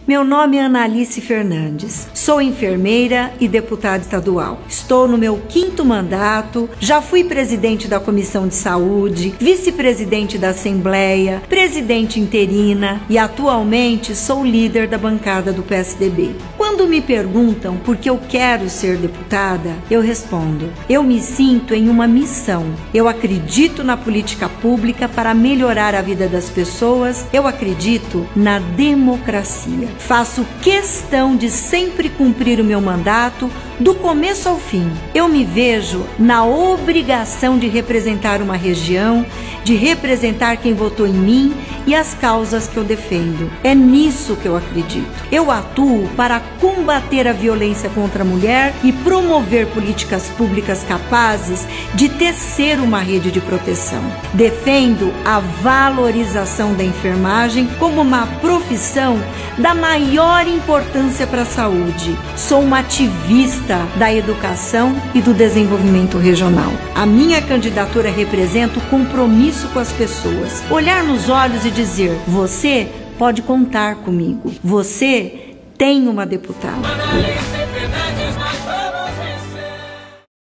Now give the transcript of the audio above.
Meu nome é Analice Fernandes, sou enfermeira e deputada estadual. Estou no meu 5º mandato, já fui presidente da Comissão de Saúde, vice-presidente da Assembleia, presidente interina e atualmente sou líder da bancada do PSDB. Quando me perguntam por que eu quero ser deputada, eu respondo: eu me sinto em uma missão. Eu acredito na política pública para melhorar a vida das pessoas, eu acredito na democracia. Faço questão de sempre cumprir o meu mandato do começo ao fim. Eu me vejo na obrigação de representar uma região, de representar quem votou em mim e as causas que eu defendo. É nisso que eu acredito. Eu atuo para combater a violência contra a mulher e promover políticas públicas capazes de tecer uma rede de proteção. Defendo a valorização da enfermagem como uma profissão da maior importância para a saúde. Sou uma ativista da educação e do desenvolvimento regional. A minha candidatura representa o compromisso com as pessoas. Olhar nos olhos e dizer: você pode contar comigo. Você tem uma deputada.